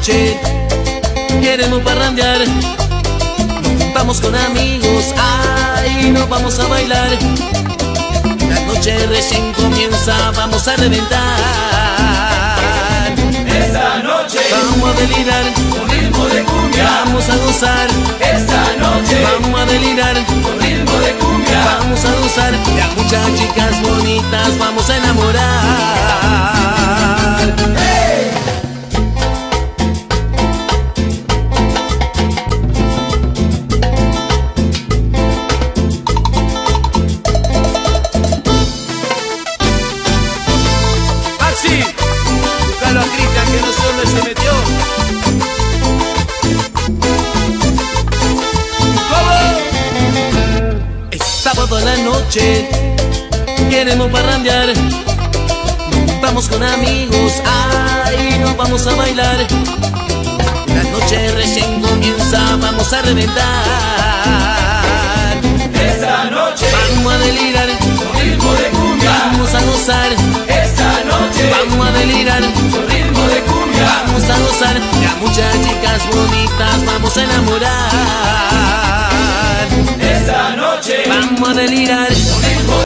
noche queremos parrandear. Vamos con amigos, ay, nos vamos a bailar. La noche recién comienza, vamos a reventar. Esta noche vamos a delirar con ritmo de cumbia. Vamos a gozar. Esta noche vamos a delirar con ritmo de cumbia. Vamos a gozar. Y a muchas chicas bonitas vamos a enamorar. Búscalo a Cristian que no solo se metió. ¿Cómo? Es sábado en la noche, queremos parrandear. Vamos con amigos, ay, nos vamos a bailar. La noche recién comienza, vamos a reventar. Esta noche vamos a delirar con ritmo de cumbia. Vamos a gozar. Esta noche vamos a delirar con ritmo de cumbia. Vamos a gozar. Y a muchas chicas bonitas vamos a enamorar. Esta noche vamos a delirar con ritmo